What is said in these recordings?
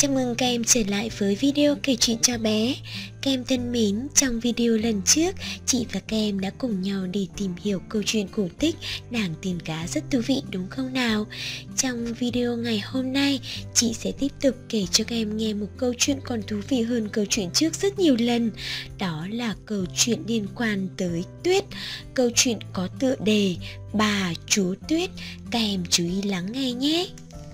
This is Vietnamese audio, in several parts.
Chào mừng các em trở lại với video kể chuyện cho bé. Các em thân mến, trong video lần trước, chị và các em đã cùng nhau đi tìm hiểu câu chuyện cổ tích Nàng Tiên Cá rất thú vị đúng không nào? Trong video ngày hôm nay, chị sẽ tiếp tục kể cho các em nghe một câu chuyện còn thú vị hơn câu chuyện trước rất nhiều lần. Đó là câu chuyện liên quan tới tuyết. Câu chuyện có tựa đề Bà Chúa Tuyết. Các em chú ý lắng nghe nhé.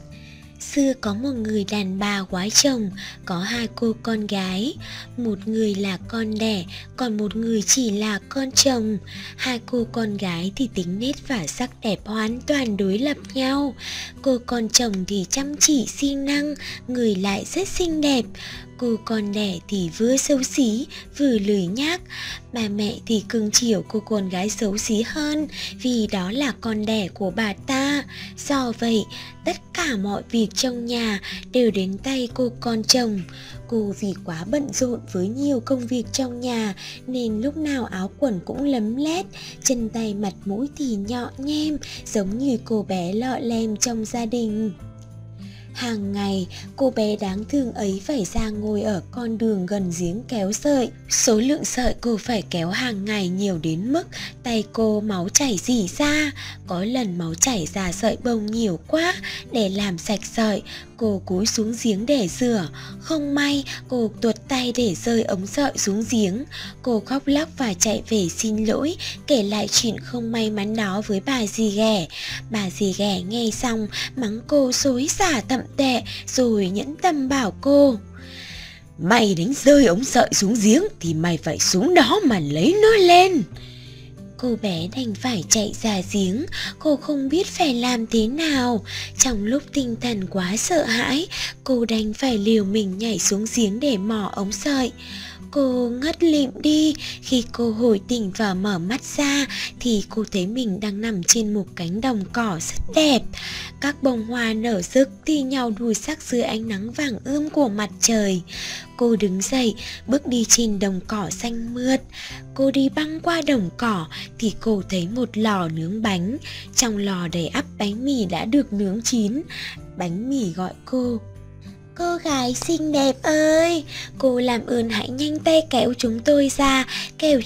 Xưa có một người đàn bà góái chồng, có hai cô con gái. Một người là con đẻ, còn một người chỉ là con chồng. Hai cô con gái thì tính nết và sắc đẹp hoàn toàn đối lập nhau. Cô con chồng thì chăm chỉ siêng năng, người lại rất xinh đẹp. Cô con đẻ thì vừa xấu xí vừa lười nhác. Bà mẹ thì cưng chiều cô con gái xấu xí hơn, vì đó là con đẻ của bà ta. Do vậy, tất cả mọi việc trong nhà đều đến tay cô con chồng. Cô vì quá bận rộn với nhiều công việc trong nhà nên lúc nào áo quần cũng lấm lét, chân tay mặt mũi thì nhọ nhem, giống như cô bé lọ lem trong gia đình. Hàng ngày, cô bé đáng thương ấy phải ra ngồi ở con đường gần giếng kéo sợi. Số lượng sợi cô phải kéo hàng ngày nhiều đến mức tay cô máu chảy rỉ ra. Có lần máu chảy ra sợi bông nhiều quá, để làm sạch sợi, cô cúi xuống giếng để rửa. Không may, cô tuột tay để rơi ống sợi xuống giếng. Cô khóc lóc và chạy về xin lỗi, kể lại chuyện không may mắn đó với bà dì ghẻ. Bà dì ghẻ nghe xong mắng cô xối xả thậm tệ, rồi nhẫn tâm bảo cô: "Mày đánh rơi ống sợi xuống giếng thì mày phải xuống đó mà lấy nó lên." Cô bé đành phải chạy ra giếng, cô không biết phải làm thế nào. Trong lúc tinh thần quá sợ hãi, cô đành phải liều mình nhảy xuống giếng để mò ống sợi. Cô ngất lịm đi. Khi cô hồi tỉnh và mở mắt ra thì cô thấy mình đang nằm trên một cánh đồng cỏ rất đẹp. Các bông hoa nở rực thi nhau đua sắc dưới ánh nắng vàng ươm của mặt trời. Cô đứng dậy, bước đi trên đồng cỏ xanh mượt. Cô đi băng qua đồng cỏ thì cô thấy một lò nướng bánh. Trong lò đầy ắp bánh mì đã được nướng chín. Bánh mì gọi cô: "Cô gái xinh đẹp ơi, cô làm ơn hãy nhanh tay kéo chúng tôi ra, kéo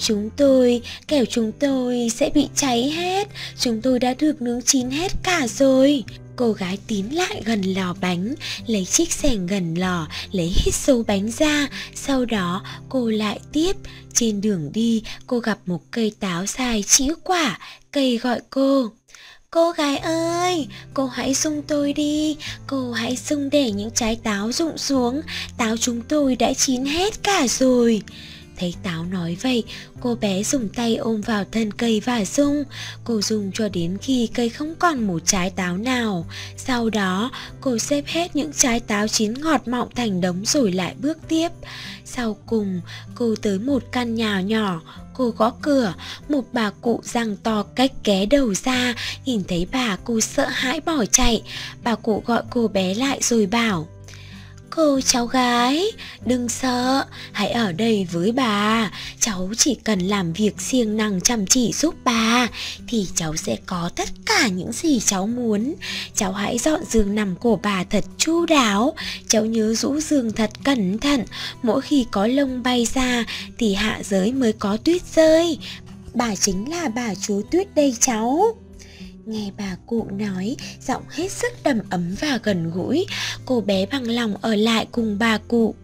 chúng tôi sẽ bị cháy hết, chúng tôi đã được nướng chín hết cả rồi." Cô gái tiến lại gần lò bánh, lấy chiếc xẻng gần lò, lấy hết số bánh ra. Sau đó cô lại tiếp. Trên đường đi, cô gặp một cây táo dài chĩu quả. Cây gọi cô: "Cô gái ơi, cô hãy xung tôi đi, cô hãy xung để những trái táo rụng xuống, táo chúng tôi đã chín hết cả rồi." Thấy táo nói vậy, cô bé dùng tay ôm vào thân cây và rung. Cô rung cho đến khi cây không còn một trái táo nào. Sau đó, cô xếp hết những trái táo chín ngọt mọng thành đống rồi lại bước tiếp. Sau cùng, cô tới một căn nhà nhỏ. Cô gõ cửa, một bà cụ răng to cách ké đầu ra. Nhìn thấy bà, cô sợ hãi bỏ chạy. Bà cụ gọi cô bé lại rồi bảo: "Cô cháu gái, đừng sợ, hãy ở đây với bà. Cháu chỉ cần làm việc siêng năng chăm chỉ giúp bà thì cháu sẽ có tất cả những gì cháu muốn. Cháu hãy dọn giường nằm của bà thật chu đáo. Cháu nhớ rũ giường thật cẩn thận. Mỗi khi có lông bay ra thì hạ giới mới có tuyết rơi. Bà chính là bà Chúa Tuyết đây cháu." Nghe bà cụ nói, giọng hết sức đầm ấm và gần gũi, cô bé bằng lòng ở lại cùng bà cụ.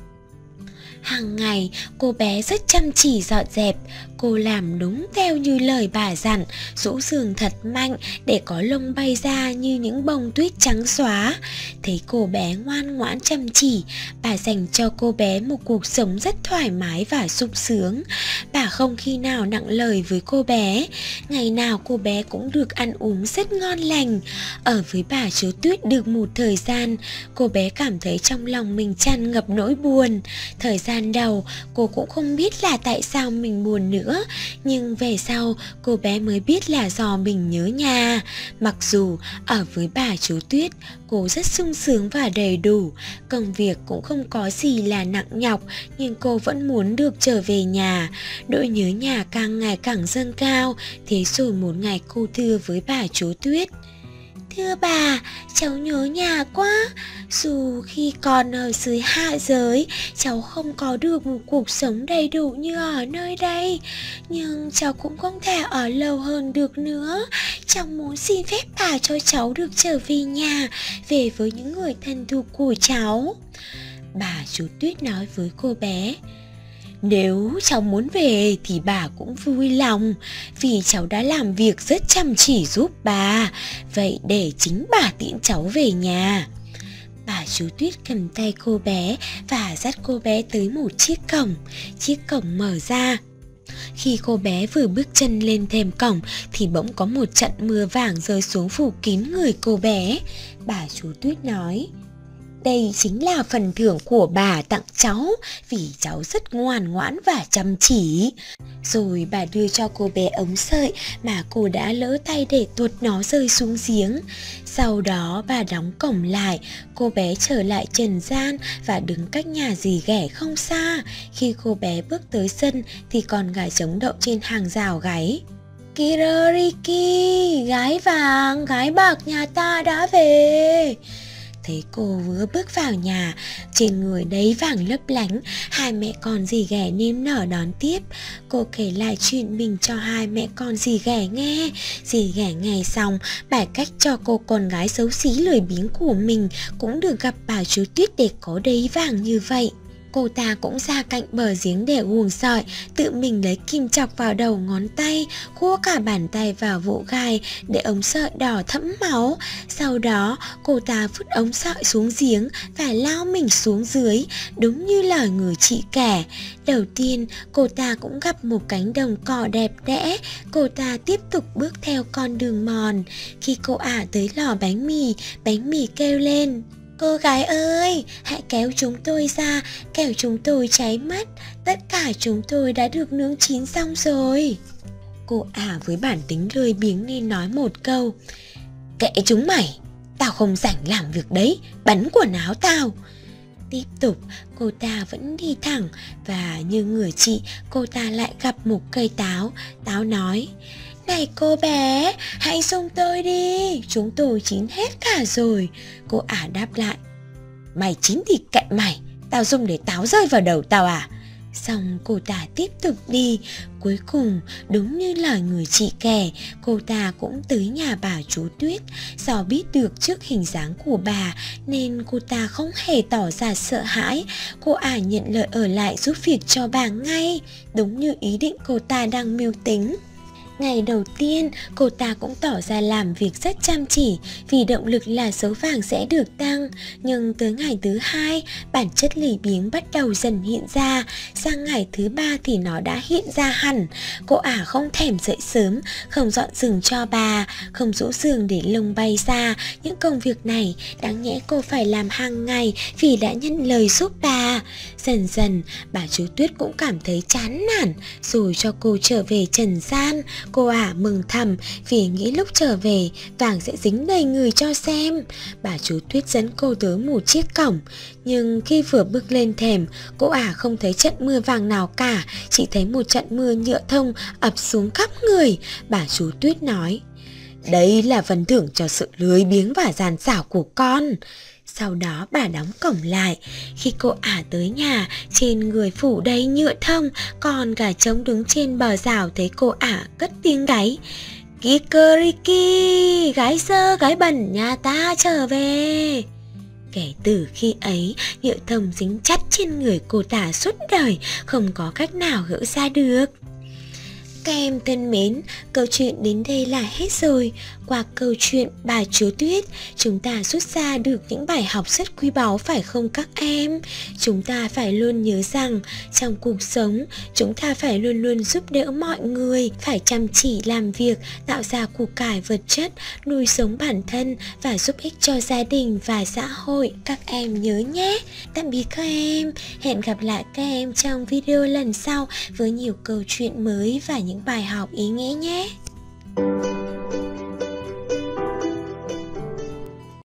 Hàng ngày, cô bé rất chăm chỉ dọn dẹp. Cô làm đúng theo như lời bà dặn, rũ giường thật mạnh để có lông bay ra như những bông tuyết trắng xóa. Thấy cô bé ngoan ngoãn chăm chỉ, bà dành cho cô bé một cuộc sống rất thoải mái và sung sướng. Bà không khi nào nặng lời với cô bé. Ngày nào cô bé cũng được ăn uống rất ngon lành. Ở với bà Chúa Tuyết được một thời gian, cô bé cảm thấy trong lòng mình tràn ngập nỗi buồn. Thời gian đầu, cô cũng không biết là tại sao mình buồn nữa. Nhưng về sau, cô bé mới biết là do mình nhớ nhà. Mặc dù ở với bà Chúa Tuyết, cô rất sung sướng và đầy đủ. Công việc cũng không có gì là nặng nhọc, nhưng cô vẫn muốn được trở về nhà. Nỗi nhớ nhà càng ngày càng dâng cao. Thế rồi một ngày cô thưa với bà Chúa Tuyết: Thưa bà, cháu nhớ nhà quá. Dù khi còn ở dưới hạ giới, cháu không có được một cuộc sống đầy đủ như ở nơi đây, nhưng cháu cũng không thể ở lâu hơn được nữa. Cháu muốn xin phép bà cho cháu được trở về nhà, về với những người thân thuộc của cháu. Bà chú Tuyết nói với cô bé. Nếu cháu muốn về thì bà cũng vui lòng, vì cháu đã làm việc rất chăm chỉ giúp bà. Vậy để chính bà tiễn cháu về nhà. Bà chú Tuyết cầm tay cô bé và dắt cô bé tới một chiếc cổng. Chiếc cổng mở ra. Khi cô bé vừa bước chân lên thềm cổng thì bỗng có một trận mưa vàng rơi xuống phủ kín người cô bé. Bà chú Tuyết nói. Đây chính là phần thưởng của bà tặng cháu, vì cháu rất ngoan ngoãn và chăm chỉ. Rồi bà đưa cho cô bé ống sợi mà cô đã lỡ tay để tuột nó rơi xuống giếng. Sau đó bà đóng cổng lại, cô bé trở lại trần gian và đứng cách nhà dì ghẻ không xa. Khi cô bé bước tới sân thì con gà trống đậu trên hàng rào gáy. Kirariki, gái vàng, gái bạc nhà ta đã về. Thấy cô vừa bước vào nhà, trên người đấy vàng lấp lánh, hai mẹ con dì ghẻ niềm nở đón tiếp. Cô kể lại chuyện mình cho hai mẹ con dì ghẻ nghe. Dì ghẻ nghe xong, bài cách cho cô con gái xấu xí lười biếng của mình cũng được gặp bà chú Tuyết để có đấy vàng như vậy. Cô ta cũng ra cạnh bờ giếng để uống sỏi, tự mình lấy kim chọc vào đầu ngón tay, khua cả bàn tay vào vỗ gai để ống sợi đỏ thẫm máu. Sau đó cô ta vứt ống sợi xuống giếng và lao mình xuống dưới, đúng như lời người chị kể. Đầu tiên cô ta cũng gặp một cánh đồng cỏ đẹp đẽ. Cô ta tiếp tục bước theo con đường mòn. Khi cô ả tới lò bánh mì kêu lên. Cô gái ơi, hãy kéo chúng tôi ra, kẻo chúng tôi cháy mất. Tất cả chúng tôi đã được nướng chín xong rồi. Cô ả với bản tính lười biếng nên nói một câu. Kệ chúng mày, tao không rảnh làm việc đấy, bắn quần áo tao. Tiếp tục, cô ta vẫn đi thẳng và như người chị, cô ta lại gặp một cây táo. Táo nói. Này cô bé, hãy xung tôi đi, chúng tôi chín hết cả rồi. Cô ả đáp lại. Mày chín thì kệ mày, tao dùng để táo rơi vào đầu tao à? Xong cô ta tiếp tục đi. Cuối cùng, đúng như lời người chị kể, cô ta cũng tới nhà bà chú Tuyết. Do biết được trước hình dáng của bà nên cô ta không hề tỏ ra sợ hãi. Cô ả nhận lời ở lại giúp việc cho bà ngay, đúng như ý định cô ta đang mưu tính. Ngày đầu tiên, cô ta cũng tỏ ra làm việc rất chăm chỉ vì động lực là số vàng sẽ được tăng. Nhưng tới ngày thứ hai, bản chất lười biếng bắt đầu dần hiện ra. Sang ngày thứ ba thì nó đã hiện ra hẳn. Cô ả không thèm dậy sớm, không dọn giường cho bà, không rũ giường để lông bay ra. Những công việc này đáng nhẽ cô phải làm hàng ngày vì đã nhận lời giúp bà. Dần dần, bà chú Tuyết cũng cảm thấy chán nản, rồi cho cô trở về trần gian. Cô ả mừng thầm vì nghĩ lúc trở về vàng sẽ dính đầy người cho xem. Bà chú Tuyết dẫn cô tới một chiếc cổng, nhưng khi vừa bước lên thềm, cô ả không thấy trận mưa vàng nào cả, chỉ thấy một trận mưa nhựa thông ập xuống khắp người. Bà chú Tuyết nói. Đây là phần thưởng cho sự lười biếng và gian xảo của con. Sau đó bà đóng cổng lại. Khi cô ả tới nhà, trên người phủ đầy nhựa thông, còn gà trống đứng trên bờ rào thấy cô ả cất tiếng gáy. Kikeriki, gái dơ gái bẩn nhà ta trở về. Kể từ khi ấy, nhựa thông dính chặt trên người cô ta suốt đời, không có cách nào gỡ ra được. Các em thân mến, câu chuyện đến đây là hết rồi. Qua câu chuyện bà chú Tuyết, chúng ta rút ra được những bài học rất quý báu phải không các em? Chúng ta phải luôn nhớ rằng trong cuộc sống, chúng ta phải luôn luôn giúp đỡ mọi người, phải chăm chỉ làm việc, tạo ra của cải vật chất, nuôi sống bản thân và giúp ích cho gia đình và xã hội. Các em nhớ nhé. Tạm biệt các em. Hẹn gặp lại các em trong video lần sau với nhiều câu chuyện mới và những bài học ý nghĩa nhé.